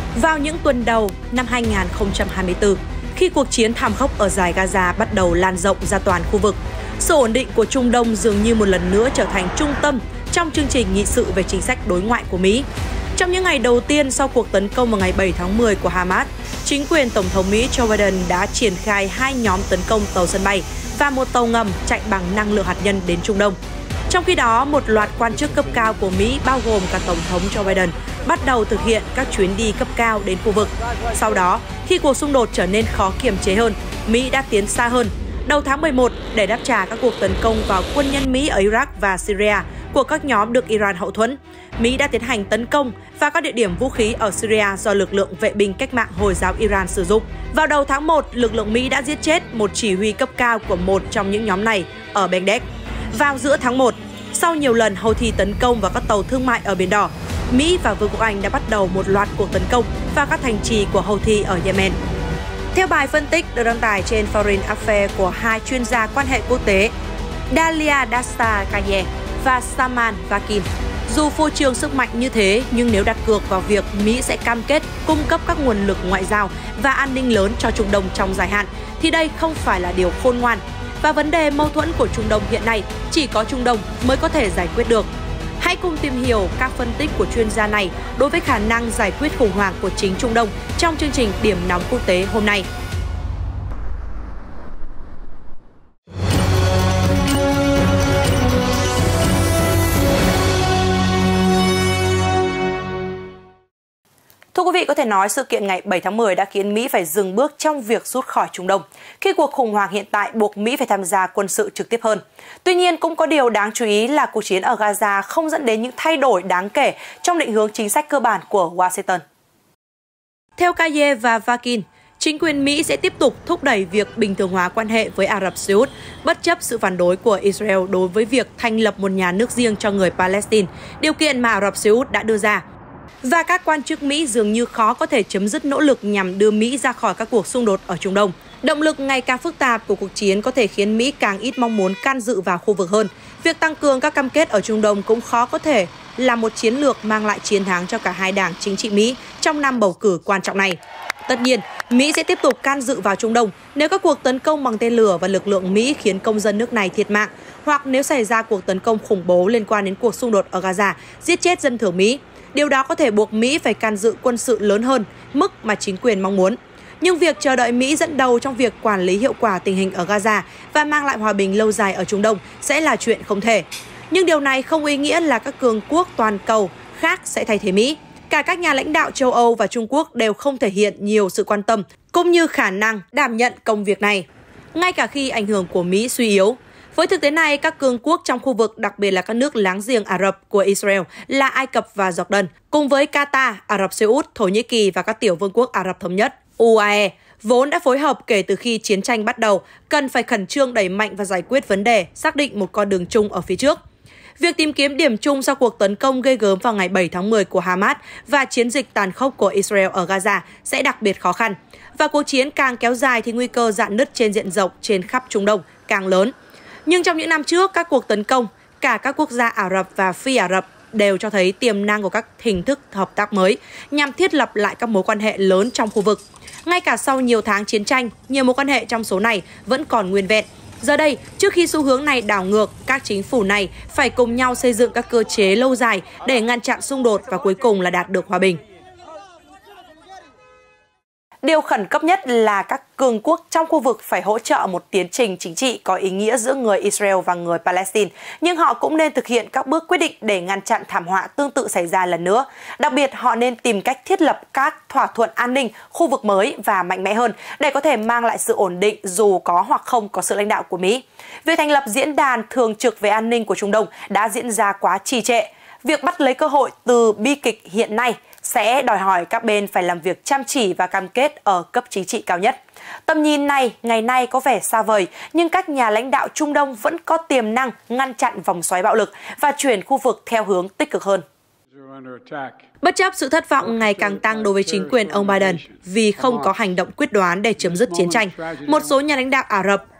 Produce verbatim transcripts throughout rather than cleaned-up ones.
Vào những tuần đầu năm hai nghìn không trăm hai mươi tư, khi cuộc chiến thảm khốc ở dải Gaza bắt đầu lan rộng ra toàn khu vực, sự ổn định của Trung Đông dường như một lần nữa trở thành trung tâm trong chương trình nghị sự về chính sách đối ngoại của Mỹ. Trong những ngày đầu tiên sau cuộc tấn công vào ngày bảy tháng mười của Hamas, chính quyền Tổng thống Mỹ Joe Biden đã triển khai hai nhóm tấn công tàu sân bay và một tàu ngầm chạy bằng năng lượng hạt nhân đến Trung Đông. Trong khi đó, một loạt quan chức cấp cao của Mỹ bao gồm cả Tổng thống Joe Biden bắt đầu thực hiện các chuyến đi cấp cao đến khu vực. Sau đó, khi cuộc xung đột trở nên khó kiềm chế hơn, Mỹ đã tiến xa hơn. Đầu tháng mười một, để đáp trả các cuộc tấn công vào quân nhân Mỹ ở Iraq và Syria của các nhóm được Iran hậu thuẫn, Mỹ đã tiến hành tấn công vào các địa điểm vũ khí ở Syria do lực lượng vệ binh cách mạng Hồi giáo Iran sử dụng. Vào đầu tháng một, lực lượng Mỹ đã giết chết một chỉ huy cấp cao của một trong những nhóm này ở Baghdad. Vào giữa tháng một, sau nhiều lần Houthi tấn công vào các tàu thương mại ở Biển Đỏ, Mỹ và Vương quốc Anh đã bắt đầu một loạt cuộc tấn công vào các thành trì của Houthi ở Yemen. Theo bài phân tích được đăng tải trên Foreign Affairs của hai chuyên gia quan hệ quốc tế Dalia Dastakaye và Saman Vakin, dù phô trương sức mạnh như thế, nhưng nếu đặt cược vào việc Mỹ sẽ cam kết cung cấp các nguồn lực ngoại giao và an ninh lớn cho Trung Đông trong dài hạn, thì đây không phải là điều khôn ngoan. Và vấn đề mâu thuẫn của Trung Đông hiện nay chỉ có Trung Đông mới có thể giải quyết được. Hãy cùng tìm hiểu các phân tích của chuyên gia này đối với khả năng giải quyết khủng hoảng của chính Trung Đông trong chương trình Điểm nóng quốc tế hôm nay. Thưa quý vị, có thể nói sự kiện ngày bảy tháng mười đã khiến Mỹ phải dừng bước trong việc rút khỏi Trung Đông, khi cuộc khủng hoảng hiện tại buộc Mỹ phải tham gia quân sự trực tiếp hơn. Tuy nhiên, cũng có điều đáng chú ý là cuộc chiến ở Gaza không dẫn đến những thay đổi đáng kể trong định hướng chính sách cơ bản của Washington. Theo Kaye và Vakin, chính quyền Mỹ sẽ tiếp tục thúc đẩy việc bình thường hóa quan hệ với Ả Rập Xê Út, bất chấp sự phản đối của Israel đối với việc thành lập một nhà nước riêng cho người Palestine, điều kiện mà Ả Rập Xê Út đã đưa ra. Và các quan chức Mỹ dường như khó có thể chấm dứt nỗ lực nhằm đưa Mỹ ra khỏi các cuộc xung đột ở Trung Đông. Động lực ngày càng phức tạp của cuộc chiến có thể khiến Mỹ càng ít mong muốn can dự vào khu vực hơn. Việc tăng cường các cam kết ở Trung Đông cũng khó có thể là một chiến lược mang lại chiến thắng cho cả hai đảng chính trị Mỹ trong năm bầu cử quan trọng này. Tất nhiên, Mỹ sẽ tiếp tục can dự vào Trung Đông nếu các cuộc tấn công bằng tên lửa và lực lượng Mỹ khiến công dân nước này thiệt mạng, hoặc nếu xảy ra cuộc tấn công khủng bố liên quan đến cuộc xung đột ở Gaza, giết chết dân thường Mỹ. Điều đó có thể buộc Mỹ phải can dự quân sự lớn hơn mức mà chính quyền mong muốn. Nhưng việc chờ đợi Mỹ dẫn đầu trong việc quản lý hiệu quả tình hình ở Gaza và mang lại hòa bình lâu dài ở Trung Đông sẽ là chuyện không thể. Nhưng điều này không ý nghĩa là các cường quốc toàn cầu khác sẽ thay thế Mỹ. Cả các nhà lãnh đạo châu Âu và Trung Quốc đều không thể hiện nhiều sự quan tâm cũng như khả năng đảm nhận công việc này, ngay cả khi ảnh hưởng của Mỹ suy yếu. Với thực tế này, các cường quốc trong khu vực, đặc biệt là các nước láng giềng Ả Rập của Israel là Ai Cập và Jordan, cùng với Qatar, Ả Rập Xê Út, Thổ Nhĩ Kỳ và các tiểu vương quốc Ả Rập Thống Nhất, U A E, vốn đã phối hợp kể từ khi chiến tranh bắt đầu, cần phải khẩn trương đẩy mạnh và giải quyết vấn đề, xác định một con đường chung ở phía trước. Việc tìm kiếm điểm chung sau cuộc tấn công ghê gớm vào ngày bảy tháng mười của Hamas và chiến dịch tàn khốc của Israel ở Gaza sẽ đặc biệt khó khăn. Và cuộc chiến càng kéo dài thì nguy cơ rạn nứt trên diện rộng trên khắp Trung Đông càng lớn. Nhưng trong những năm trước, các cuộc tấn công, cả các quốc gia Ả Rập và phi Ả Rập đều cho thấy tiềm năng của các hình thức hợp tác mới nhằm thiết lập lại các mối quan hệ lớn trong khu vực. Ngay cả sau nhiều tháng chiến tranh, nhiều mối quan hệ trong số này vẫn còn nguyên vẹn. Giờ đây, trước khi xu hướng này đảo ngược, các chính phủ này phải cùng nhau xây dựng các cơ chế lâu dài để ngăn chặn xung đột và cuối cùng là đạt được hòa bình. Điều khẩn cấp nhất là các cường quốc trong khu vực phải hỗ trợ một tiến trình chính trị có ý nghĩa giữa người Israel và người Palestine, nhưng họ cũng nên thực hiện các bước quyết định để ngăn chặn thảm họa tương tự xảy ra lần nữa. Đặc biệt, họ nên tìm cách thiết lập các thỏa thuận an ninh khu vực mới và mạnh mẽ hơn để có thể mang lại sự ổn định dù có hoặc không có sự lãnh đạo của Mỹ. Việc thành lập diễn đàn thường trực về an ninh của Trung Đông đã diễn ra quá trì trệ. Việc bắt lấy cơ hội từ bi kịch hiện nay sẽ đòi hỏi các bên phải làm việc chăm chỉ và cam kết ở cấp chính trị cao nhất. Tầm nhìn này ngày nay có vẻ xa vời, nhưng các nhà lãnh đạo Trung Đông vẫn có tiềm năng ngăn chặn vòng xoáy bạo lực và chuyển khu vực theo hướng tích cực hơn. Bất chấp sự thất vọng ngày càng tăng đối với chính quyền ông Biden vì không có hành động quyết đoán để chấm dứt chiến tranh, một số nhà lãnh đạo Ả Rập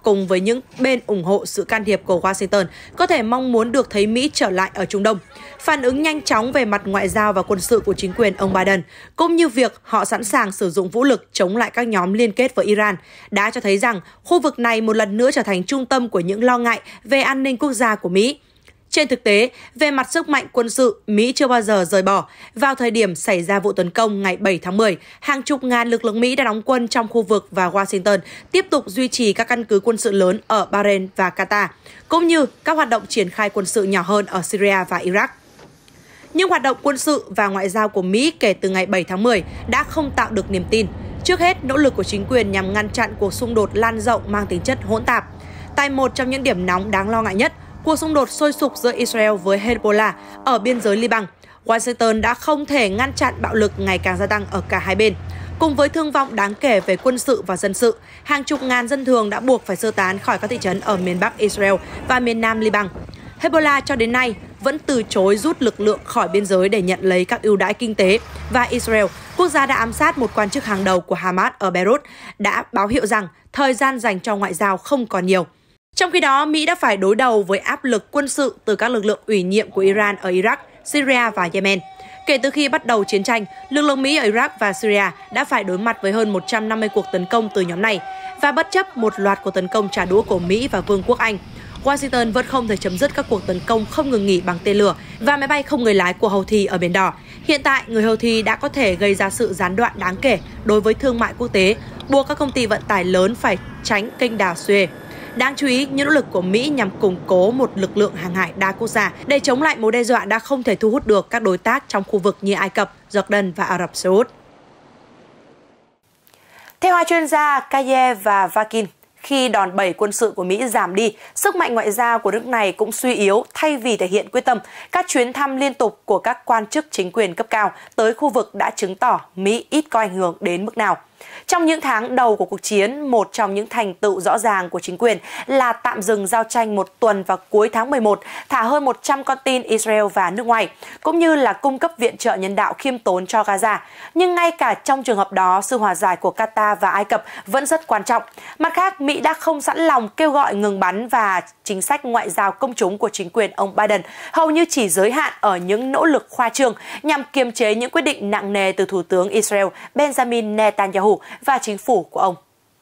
cùng với những bên ủng hộ sự can thiệp của Washington có thể mong muốn được thấy Mỹ trở lại ở Trung Đông. Phản ứng nhanh chóng về mặt ngoại giao và quân sự của chính quyền ông Biden, cũng như việc họ sẵn sàng sử dụng vũ lực chống lại các nhóm liên kết với Iran, đã cho thấy rằng khu vực này một lần nữa trở thành trung tâm của những lo ngại về an ninh quốc gia của Mỹ. Trên thực tế, về mặt sức mạnh quân sự, Mỹ chưa bao giờ rời bỏ. Vào thời điểm xảy ra vụ tấn công ngày bảy tháng mười, hàng chục ngàn lực lượng Mỹ đã đóng quân trong khu vực và Washington tiếp tục duy trì các căn cứ quân sự lớn ở Bahrain và Qatar, cũng như các hoạt động triển khai quân sự nhỏ hơn ở Syria và Iraq. Nhưng hoạt động quân sự và ngoại giao của Mỹ kể từ ngày bảy tháng mười đã không tạo được niềm tin. Trước hết, nỗ lực của chính quyền nhằm ngăn chặn cuộc xung đột lan rộng mang tính chất hỗn tạp. Tại một trong những điểm nóng đáng lo ngại nhất, cuộc xung đột sôi sục giữa Israel với Hezbollah ở biên giới Liban, Washington đã không thể ngăn chặn bạo lực ngày càng gia tăng ở cả hai bên. Cùng với thương vong đáng kể về quân sự và dân sự, hàng chục ngàn dân thường đã buộc phải sơ tán khỏi các thị trấn ở miền Bắc Israel và miền Nam Liban. Hezbollah cho đến nay vẫn từ chối rút lực lượng khỏi biên giới để nhận lấy các ưu đãi kinh tế, và Israel, quốc gia đã ám sát một quan chức hàng đầu của Hamas ở Beirut, đã báo hiệu rằng thời gian dành cho ngoại giao không còn nhiều. Trong khi đó, Mỹ đã phải đối đầu với áp lực quân sự từ các lực lượng ủy nhiệm của Iran ở Iraq, Syria và Yemen. Kể từ khi bắt đầu chiến tranh, lực lượng Mỹ ở Iraq và Syria đã phải đối mặt với hơn một trăm năm mươi cuộc tấn công từ nhóm này, và bất chấp một loạt cuộc tấn công trả đũa của Mỹ và Vương quốc Anh, Washington vẫn không thể chấm dứt các cuộc tấn công không ngừng nghỉ bằng tên lửa và máy bay không người lái của Houthi ở Biển Đỏ. Hiện tại, người Houthi đã có thể gây ra sự gián đoạn đáng kể đối với thương mại quốc tế, buộc các công ty vận tải lớn phải tránh kênh đảo Suez. Đáng chú ý, những nỗ lực của Mỹ nhằm củng cố một lực lượng hàng hải đa quốc gia để chống lại mối đe dọa đã không thể thu hút được các đối tác trong khu vực như Ai Cập, Jordan và Ả Rập Xê Út. Theo hai chuyên gia Kaye và Vakin, khi đòn bẩy quân sự của Mỹ giảm đi, sức mạnh ngoại giao của nước này cũng suy yếu. Thay vì thể hiện quyết tâm, các chuyến thăm liên tục của các quan chức chính quyền cấp cao tới khu vực đã chứng tỏ Mỹ ít có ảnh hưởng đến mức nào. Trong những tháng đầu của cuộc chiến, một trong những thành tựu rõ ràng của chính quyền là tạm dừng giao tranh một tuần vào cuối tháng mười một, thả hơn một trăm con tin Israel và nước ngoài, cũng như là cung cấp viện trợ nhân đạo khiêm tốn cho Gaza. Nhưng ngay cả trong trường hợp đó, sự hòa giải của Qatar và Ai Cập vẫn rất quan trọng. Mặt khác, Mỹ đã không sẵn lòng kêu gọi ngừng bắn, và chính sách ngoại giao công chúng của chính quyền ông Biden hầu như chỉ giới hạn ở những nỗ lực khoa trương nhằm kiềm chế những quyết định nặng nề từ Thủ tướng Israel Benjamin Netanyahu và chính phủ của ông.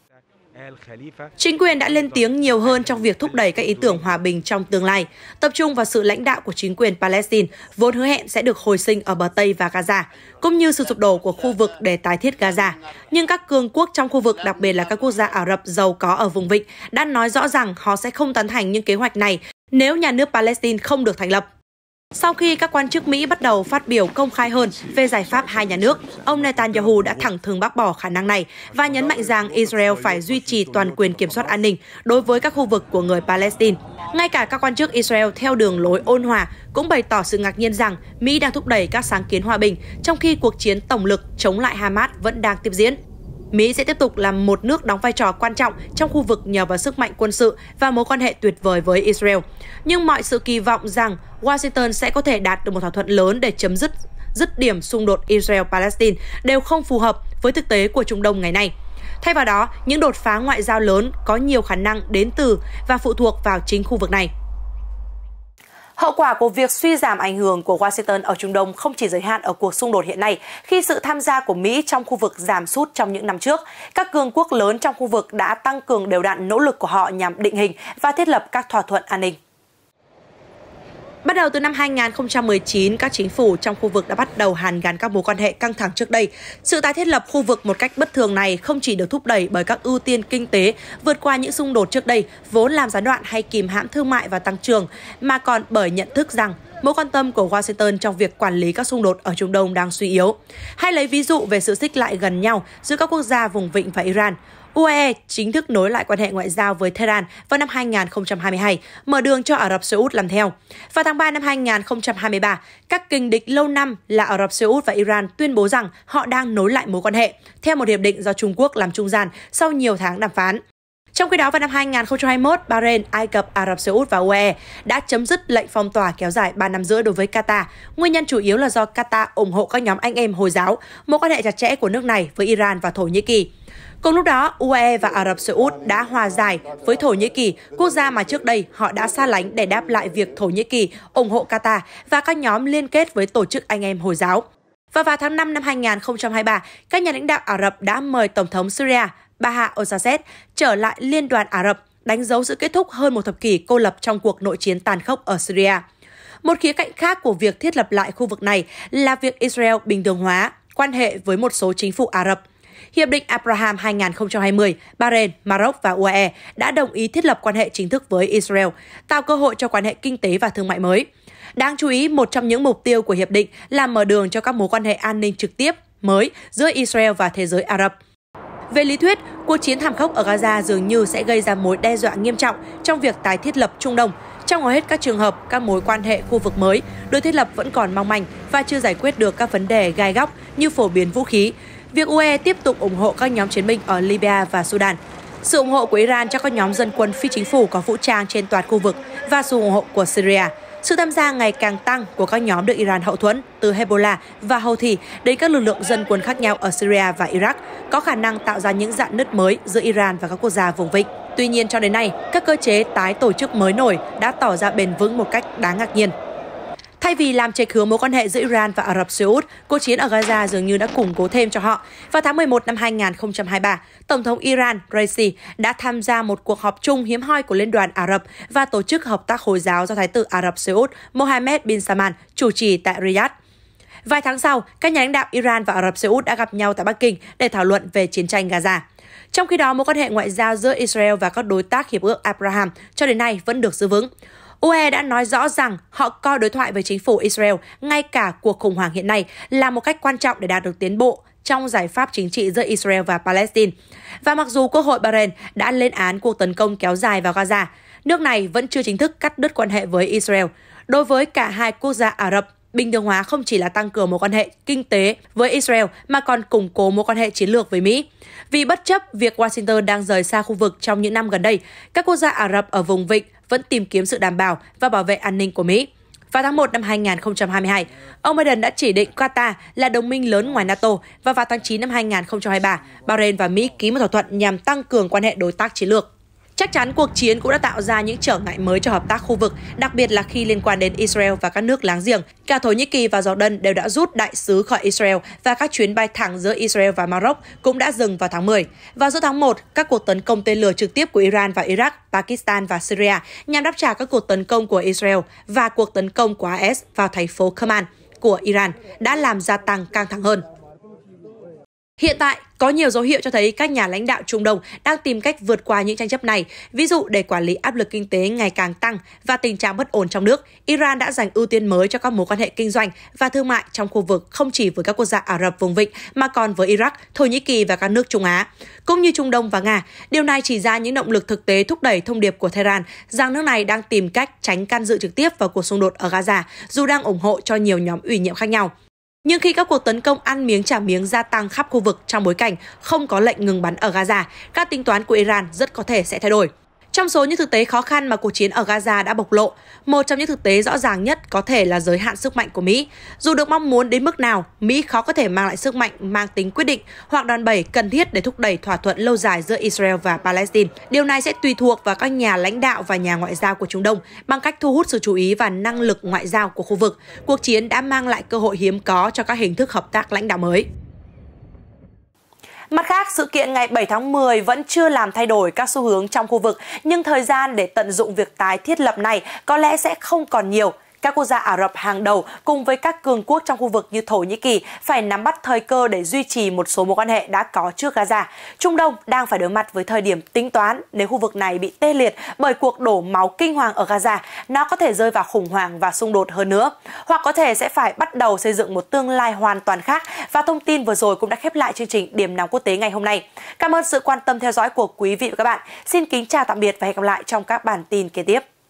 Chính quyền đã lên tiếng nhiều hơn trong việc thúc đẩy các ý tưởng hòa bình trong tương lai, tập trung vào sự lãnh đạo của chính quyền Palestine, vốn hứa hẹn sẽ được hồi sinh ở bờ Tây và Gaza, cũng như sự sụp đổ của khu vực để tái thiết Gaza. Nhưng các cường quốc trong khu vực, đặc biệt là các quốc gia Ả Rập giàu có ở vùng vịnh, đã nói rõ rằng họ sẽ không tán thành những kế hoạch này nếu nhà nước Palestine không được thành lập. Sau khi các quan chức Mỹ bắt đầu phát biểu công khai hơn về giải pháp hai nhà nước, ông Netanyahu đã thẳng thừng bác bỏ khả năng này và nhấn mạnh rằng Israel phải duy trì toàn quyền kiểm soát an ninh đối với các khu vực của người Palestine. Ngay cả các quan chức Israel theo đường lối ôn hòa cũng bày tỏ sự ngạc nhiên rằng Mỹ đang thúc đẩy các sáng kiến hòa bình, trong khi cuộc chiến tổng lực chống lại Hamas vẫn đang tiếp diễn. Mỹ sẽ tiếp tục là một nước đóng vai trò quan trọng trong khu vực nhờ vào sức mạnh quân sự và mối quan hệ tuyệt vời với Israel. Nhưng mọi sự kỳ vọng rằng Washington sẽ có thể đạt được một thỏa thuận lớn để chấm dứt dứt điểm xung đột Israel-Palestine đều không phù hợp với thực tế của Trung Đông ngày nay. Thay vào đó, những đột phá ngoại giao lớn có nhiều khả năng đến từ và phụ thuộc vào chính khu vực này. Hậu quả của việc suy giảm ảnh hưởng của Washington ở Trung Đông không chỉ giới hạn ở cuộc xung đột hiện nay. Khi sự tham gia của Mỹ trong khu vực giảm sút trong những năm trước, các cường quốc lớn trong khu vực đã tăng cường đều đặn nỗ lực của họ nhằm định hình và thiết lập các thỏa thuận an ninh. Bắt đầu từ năm hai nghìn không trăm mười chín, các chính phủ trong khu vực đã bắt đầu hàn gắn các mối quan hệ căng thẳng trước đây. Sự tái thiết lập khu vực một cách bất thường này không chỉ được thúc đẩy bởi các ưu tiên kinh tế vượt qua những xung đột trước đây vốn làm gián đoạn hay kìm hãm thương mại và tăng trưởng, mà còn bởi nhận thức rằng mối quan tâm của Washington trong việc quản lý các xung đột ở Trung Đông đang suy yếu. Hay lấy ví dụ về sự xích lại gần nhau giữa các quốc gia vùng vịnh và Iran. u a e chính thức nối lại quan hệ ngoại giao với Tehran vào năm hai nghìn không trăm hai mươi hai, mở đường cho Ả Rập Xê Út làm theo. Vào tháng ba năm hai nghìn không trăm hai mươi ba, các kình địch lâu năm là Ả Rập Xê Út và Iran tuyên bố rằng họ đang nối lại mối quan hệ theo một hiệp định do Trung Quốc làm trung gian sau nhiều tháng đàm phán. Trong khi đó, vào năm hai nghìn không trăm hai mươi mốt, Bahrain, Ai Cập, Ả Rập Xê Út và u a e đã chấm dứt lệnh phong tỏa kéo dài ba năm rưỡi đối với Qatar. Nguyên nhân chủ yếu là do Qatar ủng hộ các nhóm anh em Hồi giáo, mối quan hệ chặt chẽ của nước này với Iran và Thổ Nhĩ Kỳ. Cùng lúc đó, u a e và Ả Rập Xê Út đã hòa giải với Thổ Nhĩ Kỳ, quốc gia mà trước đây họ đã xa lánh để đáp lại việc Thổ Nhĩ Kỳ ủng hộ Qatar và các nhóm liên kết với tổ chức anh em Hồi giáo. Và vào tháng năm năm hai nghìn không trăm hai mươi ba, các nhà lãnh đạo Ả Rập đã mời Tổng thống Syria Bashar al-Assad trở lại Liên đoàn Ả Rập, đánh dấu sự kết thúc hơn một thập kỷ cô lập trong cuộc nội chiến tàn khốc ở Syria. Một khía cạnh khác của việc thiết lập lại khu vực này là việc Israel bình thường hóa quan hệ với một số chính phủ Ả Rập. Hiệp định Abraham hai nghìn không trăm hai mươi, Bahrain, Maroc và u a e đã đồng ý thiết lập quan hệ chính thức với Israel, tạo cơ hội cho quan hệ kinh tế và thương mại mới. Đáng chú ý, một trong những mục tiêu của hiệp định là mở đường cho các mối quan hệ an ninh trực tiếp mới giữa Israel và thế giới Ả Rập. Về lý thuyết, cuộc chiến thảm khốc ở Gaza dường như sẽ gây ra mối đe dọa nghiêm trọng trong việc tái thiết lập Trung Đông. Trong hầu hết các trường hợp, các mối quan hệ khu vực mới được thiết lập vẫn còn mong manh và chưa giải quyết được các vấn đề gai góc như phổ biến vũ khí. Việc u a e tiếp tục ủng hộ các nhóm chiến binh ở Libya và Sudan, sự ủng hộ của Iran cho các nhóm dân quân phi chính phủ có vũ trang trên toàn khu vực và sự ủng hộ của Syria, sự tham gia ngày càng tăng của các nhóm được Iran hậu thuẫn từ Hezbollah và Houthi đến các lực lượng dân quân khác nhau ở Syria và Iraq có khả năng tạo ra những rạn nứt mới giữa Iran và các quốc gia vùng vịnh. Tuy nhiên, cho đến nay, các cơ chế tái tổ chức mới nổi đã tỏ ra bền vững một cách đáng ngạc nhiên. Thay vì làm chệch hướng mối quan hệ giữa Iran và Ả Rập Xê Út, cuộc chiến ở Gaza dường như đã củng cố thêm cho họ. Vào tháng mười một năm hai nghìn không trăm hai mươi ba, Tổng thống Iran Raisi đã tham gia một cuộc họp chung hiếm hoi của Liên đoàn Ả Rập và Tổ chức Hợp tác Hồi giáo do Thái tử Ả Rập Xê Út Mohammed bin Salman chủ trì tại Riyadh. Vài tháng sau, các nhà lãnh đạo Iran và Ả Rập Xê Út đã gặp nhau tại Bắc Kinh để thảo luận về chiến tranh Gaza. Trong khi đó, mối quan hệ ngoại giao giữa Israel và các đối tác Hiệp ước Abraham cho đến nay vẫn được giữ vững. u a e đã nói rõ rằng họ coi đối thoại với chính phủ Israel ngay cả cuộc khủng hoảng hiện nay là một cách quan trọng để đạt được tiến bộ trong giải pháp chính trị giữa Israel và Palestine. Và mặc dù Quốc hội Bahrain đã lên án cuộc tấn công kéo dài vào Gaza, nước này vẫn chưa chính thức cắt đứt quan hệ với Israel. Đối với cả hai quốc gia Ả Rập, bình thường hóa không chỉ là tăng cường mối quan hệ kinh tế với Israel mà còn củng cố mối quan hệ chiến lược với Mỹ. Vì bất chấp việc Washington đang rời xa khu vực trong những năm gần đây, các quốc gia Ả Rập ở vùng vịnh vẫn tìm kiếm sự đảm bảo và bảo vệ an ninh của Mỹ. Vào tháng một năm hai nghìn không trăm hai mươi hai, ông Biden đã chỉ định Qatar là đồng minh lớn ngoài NATO và vào tháng chín năm hai nghìn không trăm hai mươi ba, Bahrain và Mỹ ký một thỏa thuận nhằm tăng cường quan hệ đối tác chiến lược. Chắc chắn cuộc chiến cũng đã tạo ra những trở ngại mới cho hợp tác khu vực, đặc biệt là khi liên quan đến Israel và các nước láng giềng. Cả Thổ Nhĩ Kỳ và Jordan đều đã rút đại sứ khỏi Israel và các chuyến bay thẳng giữa Israel và Maroc cũng đã dừng vào tháng mười. Vào giữa tháng một, các cuộc tấn công tên lửa trực tiếp của Iran vào Iraq, Pakistan và Syria nhằm đáp trả các cuộc tấn công của Israel và cuộc tấn công của i ét vào thành phố Kerman của Iran đã làm gia tăng căng thẳng hơn. Hiện tại, có nhiều dấu hiệu cho thấy các nhà lãnh đạo Trung Đông đang tìm cách vượt qua những tranh chấp này. Ví dụ, để quản lý áp lực kinh tế ngày càng tăng và tình trạng bất ổn trong nước, Iran đã dành ưu tiên mới cho các mối quan hệ kinh doanh và thương mại trong khu vực không chỉ với các quốc gia Ả Rập vùng vịnh mà còn với Iraq, Thổ Nhĩ Kỳ và các nước Trung Á, cũng như Trung Đông và Nga. Điều này chỉ ra những động lực thực tế thúc đẩy thông điệp của Tehran rằng nước này đang tìm cách tránh can dự trực tiếp vào cuộc xung đột ở Gaza, dù đang ủng hộ cho nhiều nhóm ủy nhiệm khác nhau. Nhưng khi các cuộc tấn công ăn miếng trả miếng gia tăng khắp khu vực trong bối cảnh không có lệnh ngừng bắn ở Gaza, các tính toán của Iran rất có thể sẽ thay đổi. Trong số những thực tế khó khăn mà cuộc chiến ở Gaza đã bộc lộ, một trong những thực tế rõ ràng nhất có thể là giới hạn sức mạnh của Mỹ. Dù được mong muốn đến mức nào, Mỹ khó có thể mang lại sức mạnh mang tính quyết định hoặc đòn bẩy cần thiết để thúc đẩy thỏa thuận lâu dài giữa Israel và Palestine. Điều này sẽ tùy thuộc vào các nhà lãnh đạo và nhà ngoại giao của Trung Đông bằng cách thu hút sự chú ý và năng lực ngoại giao của khu vực. Cuộc chiến đã mang lại cơ hội hiếm có cho các hình thức hợp tác lãnh đạo mới. Mặt khác, sự kiện ngày bảy tháng mười vẫn chưa làm thay đổi các xu hướng trong khu vực, nhưng thời gian để tận dụng việc tái thiết lập này có lẽ sẽ không còn nhiều. Các quốc gia Ả Rập hàng đầu cùng với các cường quốc trong khu vực như Thổ Nhĩ Kỳ phải nắm bắt thời cơ để duy trì một số mối quan hệ đã có trước Gaza. Trung Đông đang phải đối mặt với thời điểm tính toán nếu khu vực này bị tê liệt bởi cuộc đổ máu kinh hoàng ở Gaza, nó có thể rơi vào khủng hoảng và xung đột hơn nữa, hoặc có thể sẽ phải bắt đầu xây dựng một tương lai hoàn toàn khác. Và thông tin vừa rồi cũng đã khép lại chương trình Điểm nóng quốc tế ngày hôm nay. Cảm ơn sự quan tâm theo dõi của quý vị và các bạn. Xin kính chào tạm biệt và hẹn gặp lại trong các bản tin kế tiếp.